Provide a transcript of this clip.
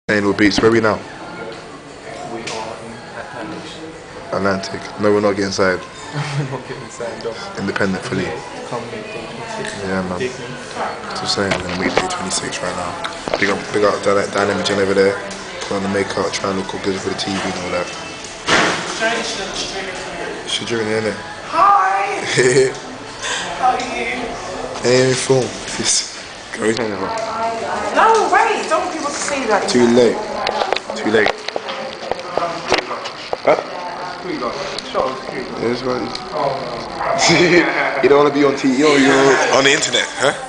Ashleyi and Lil Beats, where are we now? We are in Atlantic. No, we're not getting signed. We're not getting signed off. Independent fully. Come meet day 26. Yeah, man. Just saying, we're gonna meet day 26 right now. Big up Dynamic over there. Put on the makeup, try and look all good for the TV and all that. She's drinking in it. Hi! How are you? Ain't film. Go hang on. No, wait, don't want people to see that. Too late. Too late. Huh? Yeah, that's right. You don't want to be on TV, you're on the internet, huh?